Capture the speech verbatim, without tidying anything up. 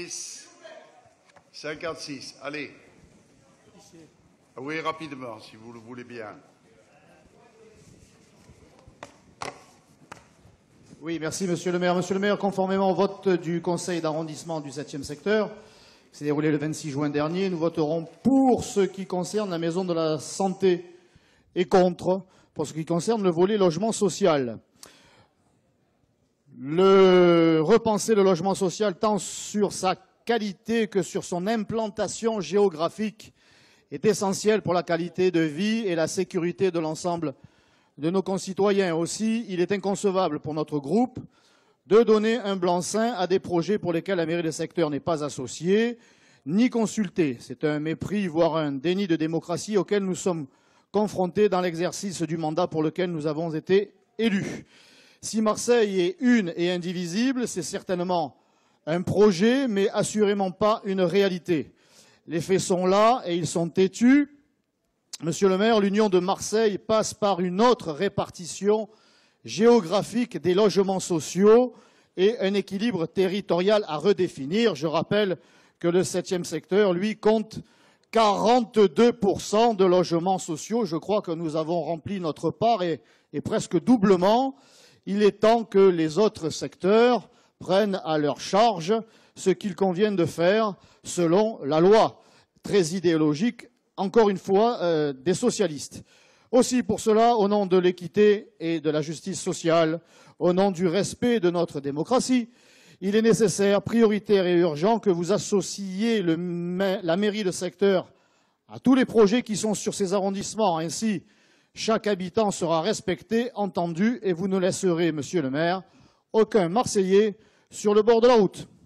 cinquante-six, allez. Oui, rapidement, si vous le voulez bien. Oui, merci Monsieur le maire. Monsieur le maire, conformément au vote du conseil d'arrondissement du septième secteur, qui s'est déroulé le vingt-six juin dernier, nous voterons pour ce qui concerne la maison de la santé et contre pour ce qui concerne le volet logement social. Le repenser le logement social tant sur sa qualité que sur son implantation géographique est essentiel pour la qualité de vie et la sécurité de l'ensemble de nos concitoyens. Aussi, il est inconcevable pour notre groupe de donner un blanc-seing à des projets pour lesquels la mairie de secteur n'est pas associée ni consultée. C'est un mépris, voire un déni de démocratie auquel nous sommes confrontés dans l'exercice du mandat pour lequel nous avons été élus. Si Marseille est une et indivisible, c'est certainement un projet, mais assurément pas une réalité. Les faits sont là et ils sont têtus. Monsieur le maire, l'union de Marseille passe par une autre répartition géographique des logements sociaux et un équilibre territorial à redéfinir. Je rappelle que le septième secteur, lui, compte quarante-deux pour cent de logements sociaux. Je crois que nous avons rempli notre part et, et presque doublement. Il est temps que les autres secteurs prennent à leur charge ce qu'il convient de faire selon la loi, très idéologique, encore une fois, euh, des socialistes. Aussi, pour cela, au nom de l'équité et de la justice sociale, au nom du respect de notre démocratie, il est nécessaire, prioritaire et urgent que vous associiez le, la mairie de secteur à tous les projets qui sont sur ces arrondissements. Ainsi, chaque habitant sera respecté, entendu, et vous ne laisserez, monsieur le maire, aucun Marseillais sur le bord de la route.